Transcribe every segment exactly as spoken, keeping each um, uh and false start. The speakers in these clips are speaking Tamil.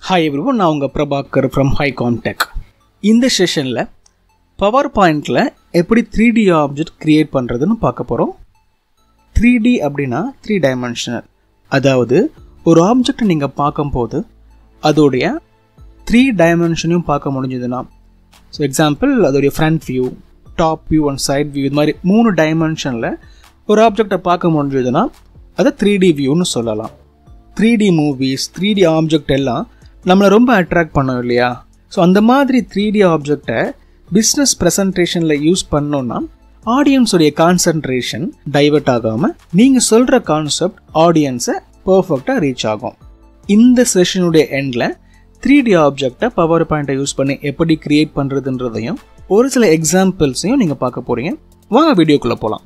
Hi everyone, நான் உங்கள் பிரபாகர் from HighCom Tech. இந்த செஷனில் பவர் பாயிண்டில் எப்படி த்ரீ டி ஆப்ஜெக்ட் க்ரியேட் பண்ணுறதுன்னு பார்க்க போகிறோம். த்ரீ டி அப்படின்னா த்ரீ டைமென்ஷனல், அதாவது ஒரு ஆப்ஜெக்டை நீங்கள் பார்க்கும்போது அதோடைய த்ரீ டைமென்ஷனையும் பார்க்க முடிஞ்சதுன்னா, ஸோ எக்ஸாம்பிள் அதோடைய front view, top view and side view, இது மாதிரி மூணு டைமென்ஷனில் ஒரு ஆப்ஜெக்டை பார்க்க முடிஞ்சதுன்னா அதை த்ரீ டி வியூன்னு சொல்லலாம். Three D movies, three D object எல்லாம் நம்மளை ரொம்ப அட்ராக்ட் பண்ணோம் இல்லையா? ஸோ அந்த மாதிரி த்ரீ டி ஆப்ஜெக்டை பிஸ்னஸ் ப்ரெசன்டேஷனில் யூஸ் பண்ணோன்னா ஆடியன்ஸுடைய கான்சன்ட்ரேஷன் டைவர்ட் ஆகாமல் நீங்கள் சொல்கிற கான்செப்ட் ஆடியன்ஸை பர்ஃபெக்டாக ரீச் ஆகும். இந்த செஷனுடைய எண்டில் த்ரீ டி ஆப்ஜெக்டை பவர் பாயிண்ட்டை யூஸ் பண்ணி எப்படி க்ரியேட் பண்ணுறதுன்றதையும் ஒரு சில எக்ஸாம்பிள்ஸையும் நீங்கள் பார்க்க போகிறீங்க. வாங்க வீடியோக்குள்ளே போகலாம்.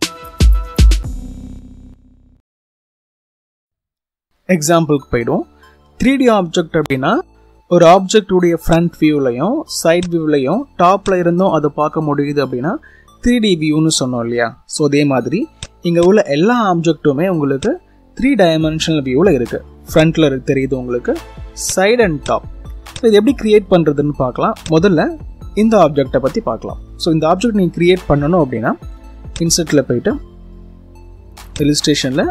எக்ஸாம்பிளுக்கு போய்டும். த்ரீ டி ஆப்ஜெக்ட் அப்படின்னா ஒரு ஆப்ஜெக்டுடைய ஃப்ரண்ட் வியூலையும் சைட் வியூலையும் டாப்பில் இருந்தும் அதை பார்க்க முடியுது அப்படின்னா த்ரீ டி வியூன்னு சொன்னோம் இல்லையா? ஸோ அதே மாதிரி இங்கே உள்ள எல்லா ஆப்ஜெக்ட்டுமே உங்களுக்கு த்ரீ டைமென்ஷனல் வியூவில் இருக்குது. ஃப்ரண்ட்டில் தெரியுது உங்களுக்கு, சைட் அண்ட் டாப். ஸோ இது எப்படி க்ரியேட் பண்ணுறதுன்னு பார்க்கலாம். முதல்ல இந்த ஆப்ஜெக்டை பற்றி பார்க்கலாம். ஸோ இந்த ஆப்ஜெக்ட் நீங்கள் க்ரியேட் பண்ணணும் அப்படின்னா இன்செர்ட்டில் போயிட்டு இல்லுஸ்ட்ரேஷனில்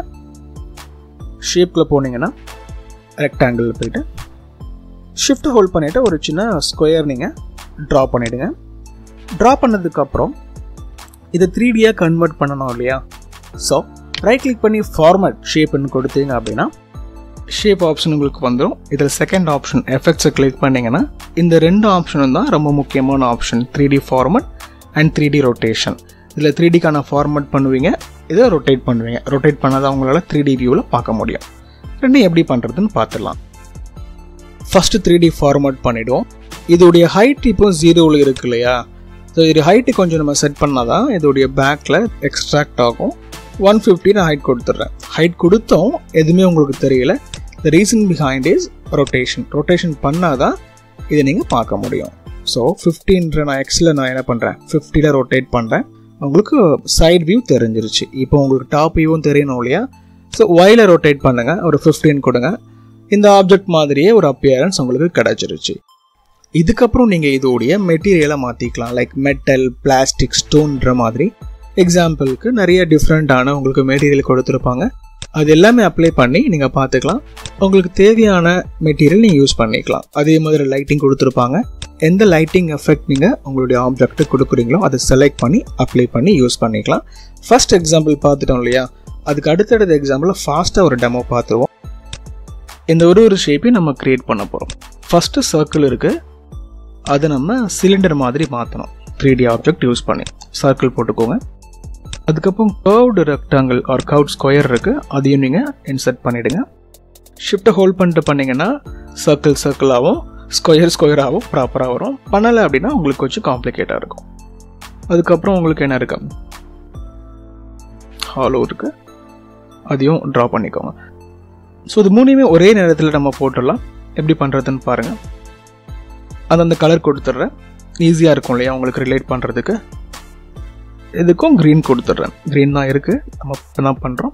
ஷேப்பில் போனீங்கன்னா ரெக்டாங்கிளில் போய்ட்டு ஷிஃப்ட் ஹோல்ட் பண்ணிவிட்டு ஒரு சின்ன ஸ்கொயர் நீங்கள் ட்ரா பண்ணிவிடுங்க. ட்ரா பண்ணதுக்கப்புறம் இதை த்ரீ டியாக கன்வெர்ட் பண்ணணும் இல்லையா? ஸோ ரைட் கிளிக் பண்ணி ஃபார்மேட் ஷேப்னு கொடுத்தீங்க அப்படின்னா ஷேப் ஆப்ஷன் உங்களுக்கு வந்துடும். இதில் செகண்ட் ஆப்ஷன் எஃபெக்ட்ஸை கிளிக் பண்ணிங்கன்னா இந்த ரெண்டு ஆப்ஷனும் தான் ரொம்ப முக்கியமான option, three D format and three D rotation. இதில் த்ரீ டிக்கான ஃபார்மேட் பண்ணுவீங்க, இதை ரொட்டேட் பண்ணுவீங்க. ரொட்டேட் பண்ணாதான் உங்களால் த்ரீ டி வியூவில் பார்க்க முடியும். ரெண்டும் எப்படி பண்ணுறதுன்னு பார்த்துடலாம். ஃபஸ்ட்டு த்ரீ டி ஃபார்மேட் பண்ணிவிடுவோம். இதோடைய ஹைட் இப்போ ஜீரோவில் இருக்கு இல்லையா? ஸோ இது ஹைட்டு கொஞ்சம் நம்ம செட் பண்ணால் தான் இதோடைய பேக்கில் எக்ஸ்ட்ராக்ட் ஆகும். ஒன் ஃபிஃப்டி நான் ஹைட் கொடுத்துட்றேன். ஹைட் கொடுத்தோம் எதுவுமே உங்களுக்கு தெரியல. The reason behind is rotation. Rotation பண்ணால் தான் இதை நீங்கள் பார்க்க முடியும். ஸோ ஃபிஃப்டின்ற நான் எக்ஸில் நான் என்ன பண்ணுறேன், ஃபிஃப்டியில் ரொட்டேட் பண்ணுறேன். உங்களுக்கு சைட் வியூ தெரிஞ்சிருச்சு. இப்போ உங்களுக்கு டாப் வியூவும் தெரியணும் இல்லையா? ஸோ ஒயில ரொட்டேட் பண்ணுங்கள், ஒரு ஃபிஃப்டீன் கொடுங்க. இந்த ஆப்ஜெக்ட் மாதிரியே ஒரு அப்பியரன்ஸ் உங்களுக்கு கிடச்சிருச்சு. இதுக்கப்புறம் நீங்கள் இதோடைய மெட்டீரியலை மாற்றிக்கலாம். லைக் மெட்டல், பிளாஸ்டிக், ஸ்டோன்ற மாதிரி. எக்ஸாம்பிளுக்கு நிறைய டிஃப்ரெண்ட்டான உங்களுக்கு மெட்டீரியல் கொடுத்துருப்பாங்க. அது எல்லாமே அப்ளை பண்ணி நீங்கள் பார்த்துக்கலாம். உங்களுக்கு தேவையான மெட்டீரியல் நீங்கள் யூஸ் பண்ணிக்கலாம். அதே மாதிரி லைட்டிங் கொடுத்துருப்பாங்க. எந்த லைட்டிங் எஃபெக்ட் நீங்கள் உங்களுடைய ஆப்ஜெக்ட்டு கொடுக்குறீங்களோ அதை செலக்ட் பண்ணி அப்ளை பண்ணி யூஸ் பண்ணிக்கலாம். ஃபர்ஸ்ட் எக்ஸாம்பிள் பார்த்துட்டோம் இல்லையா? அதுக்கு அடுத்தடுத்த எக்ஸாம்பிளில் ஃபாஸ்ட்டாக ஒரு டெமோ பார்த்துருவோம். இந்த ஒரு ஒரு ஷேப்பையும் நம்ம க்ரியேட் பண்ண போகிறோம். ஃபஸ்ட்டு சர்க்கிள் இருக்குது, அதை நம்ம சிலிண்டர் மாதிரி மாற்றணும். த்ரீ டி ஆப்ஜெக்ட் யூஸ் பண்ணி சர்க்கிள் போட்டுக்கோங்க. அதுக்கப்புறம் curved rectangle or curved square இருக்குது, அதையும் நீங்கள் இன்சர்ட் பண்ணிவிடுங்க. ஷிஃப்ட்டை ஹோல்ட் பண்ணிட்டு பண்ணிங்கன்னா சர்க்கிள் சர்க்கிளாகவும் ஸ்கொயர் ஸ்கொயராகவும் ப்ராப்பராக வரும். பண்ணலை அப்படின்னா உங்களுக்கு கொஞ்சம் காம்ப்ளிகேட்டாக இருக்கும். அதுக்கப்புறம் உங்களுக்கு என்ன இருக்கு, ஹாலோ இருக்குது, அதையும் ட்ரா பண்ணிக்கோங்க. ஸோ இது மூணுமே ஒரே நேரத்தில் நம்ம போட்டுடலாம். எப்படி பண்ணுறதுன்னு பாருங்கள். அது அந்த கலர் கொடுத்துட்றேன், ஈஸியாக இருக்கும் இல்லையா உங்களுக்கு ரிலேட் பண்ணுறதுக்கு. இதுக்கும் க்ரீன் கொடுத்துட்றேன். க்ரீன் தான் இருக்குது, நம்ம இப்போ தான் பண்ணுறோம்.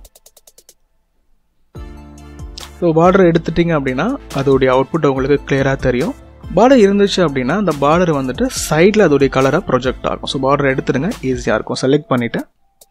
ஸோ பார்டர் எடுத்துட்டிங்க அப்படின்னா அதோடைய அவுட்புட் உங்களுக்கு கிளியராக தெரியும். பார்டர் இருந்துச்சு அப்படின்னா அந்த பார்டர் வந்துட்டு சைடில் அதோடைய கலராக ப்ரொஜெக்ட் ஆகும். ஸோ பார்டர் எடுத்துடுங்க, ஈஸியாக இருக்கும். செலக்ட் பண்ணிவிட்டு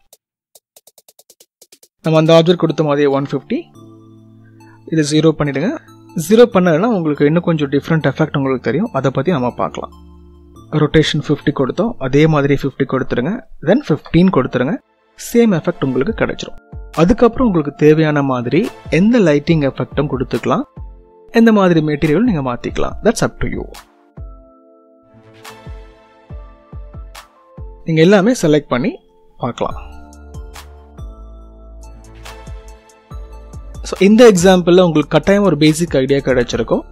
நம்ம அந்த ஆப்ஜெக்ட் கொடுத்த மாதிரியே ஒன் ஃபிஃப்டி இதை ஜீரோ பண்ணிவிடுங்க. ஜீரோ பண்ணலைன்னா உங்களுக்கு இன்னும் கொஞ்சம் டிஃப்ரெண்ட் எஃபெக்ட் உங்களுக்கு தெரியும். அதை பற்றி நம்ம பார்க்கலாம். ரொட்டேஷன் ஃபிஃப்டி கொடுத்தோம், அதே மாதிரி ஃபிஃப்டி கொடுத்துருங்க. தென் ஃபிஃப்டீன் கொடுத்துருங்க. சேம் எஃபெக்ட் உங்களுக்கு கிடைச்சிரும். அதுக்கப்புறம் உங்களுக்கு தேவையான மாதிரி எந்த லைட்டிங் எஃபெக்டும் கொடுத்துக்கலாம், எந்த மாதிரி மெட்டீரியல் நீங்கள் மாற்றிக்கலாம். That's up to you. நீங்கள் எல்லாமே செலக்ட் பண்ணி பார்க்கலாம். ஸோ இந்த எக்ஸாம்பிளில் உங்களுக்கு கட்டாயம் ஒரு பேசிக் ஐடியா கிடைச்சிருக்கும்.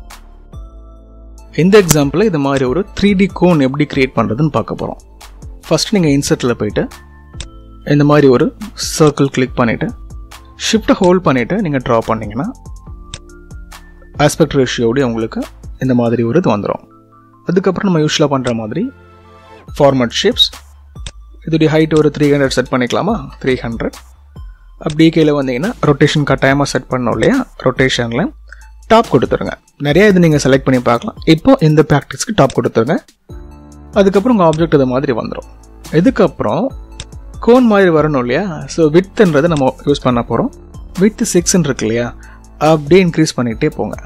இந்த எக்ஸாம்பிளில் இது மாதிரி ஒரு த்ரீ டி கோன் எப்படி கிரியேட் பண்ணுறதுன்னு பார்க்க போகிறோம். ஃபஸ்ட் நீங்கள் இன்சர்ட்டில் போயிட்டு இந்த மாதிரி ஒரு சர்க்கிள் கிளிக் பண்ணிவிட்டு ஷிஃப்ட்டை ஹோல்ட் பண்ணிவிட்டு நீங்கள் ட்ரா பண்ணிங்கன்னா ஆஸ்பெக்ட் ரேஷியோடைய உங்களுக்கு இந்த மாதிரி ஒரு இது வந்துடும். அதுக்கப்புறம் நம்ம யூஸ்வலாக பண்ணுற மாதிரி ஃபார்மேட் ஷேப்ஸ், இதோடைய ஹைட் ஒரு த்ரீ ஹண்ட்ரட் செட் பண்ணிக்கலாமா? த்ரீ ஹண்ட்ரட் அப்படியே கீழே வந்தீங்கன்னா ரொட்டேஷன் கட்டாயமாக செட் பண்ணோம் இல்லையா? ரொட்டேஷனில் டாப் கொடுத்துருங்க. நிறைய இது நீங்கள் செலக்ட் பண்ணி பார்க்கலாம். இப்போ இந்த ப்ராக்டிஸ்க்கு டாப் கொடுத்துருங்க. அதுக்கப்புறம் உங்கள் ஆப்ஜெக்ட் இது மாதிரி வந்துடும். இதுக்கப்புறம் கோன் மாதிரி வரணும் இல்லையா? ஸோ விட்த்ன்றதை நம்ம யூஸ் பண்ண போகிறோம். வித் சிக்ஸ்ன்னு இருக்கு இல்லையா? அப்படியே இன்க்ரீஸ் பண்ணிகிட்டே போங்க.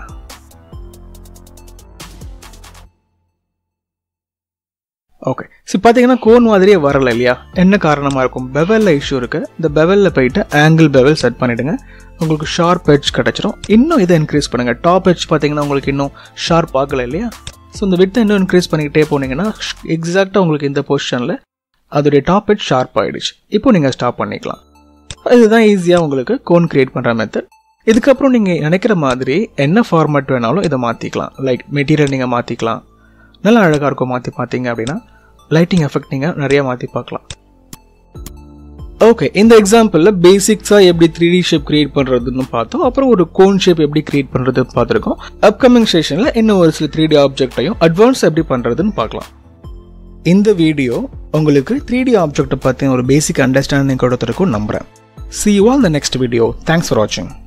ஓகே, ஸோ பார்த்தீங்கன்னா கோன் மாதிரியே வரலை இல்லையா? என்ன காரணமாக இருக்கும்? பெவலில் இஷ்யூ இருக்குது. இந்த பெவலில் போயிட்டு ஆங்கிள் பெவல் செட் பண்ணிவிடுங்க. உங்களுக்கு ஷார்ப் எட்ஜ் கிடச்சிரும். இன்னும் இதை இன்க்ரீஸ் பண்ணுங்கள். டாப் எட்ஜ் பார்த்தீங்கன்னா உங்களுக்கு இன்னும் ஷார்ப் ஆகலை இல்லையா? ஸோ இந்த வித்தை இன்னும் இன்க்ரீஸ் பண்ணிக்கிட்டே போனீங்கன்னா எக்ஸாக்டாக உங்களுக்கு இந்த பொசிஷனில் அதோடைய டாப் எட்ஜ் ஷார்ப் ஆகிடுச்சு. இப்போ நீங்கள் ஸ்டாப் பண்ணிக்கலாம். இதுதான் ஈஸியாக உங்களுக்கு கோன் கிரியேட் பண்ணுற மெத்தட். இதுக்கப்புறம் நீங்கள் நினைக்கிற மாதிரி என்ன ஃபார்மேட் வேணாலும் இதை மாற்றிக்கலாம். லைக் மெட்டீரியல் நீங்கள் மாற்றிக்கலாம். நல்லா அழகாக இருக்கும். மாற்றி பார்த்தீங்க அப்படின்னா லைட்டிங் எஃபெக்ட் நீங்கள் நிறைய மாற்றி பார்க்கலாம். ஓகே, இந்த எக்ஸாம்பிளில் பேசிக்ஸாக எப்படி த்ரீ டி ஷேப் கிரியேட் பண்ணுறதுன்னு பார்த்தோம். அப்புறம் ஒரு கோன் ஷேப் எப்படி கிரியேட் பண்ணுறதுன்னு பார்த்துருக்கோம். அப்கமிங் செஷனில் இன்னும் ஒரு சில த்ரீ டி ஆப்ஜெக்டையும் அட்வான்ஸ் எப்படி பண்ணுறதுன்னு பார்க்கலாம். இந்த வீடியோ உங்களுக்கு த்ரீ டி ஆப்ஜெக்டை பற்றி ஒரு பேசிக் அண்டர்ஸ்டாண்டிங் கொடுத்துருக்கும் நம்புகிறேன். See you all in the next video. Thanks for watching.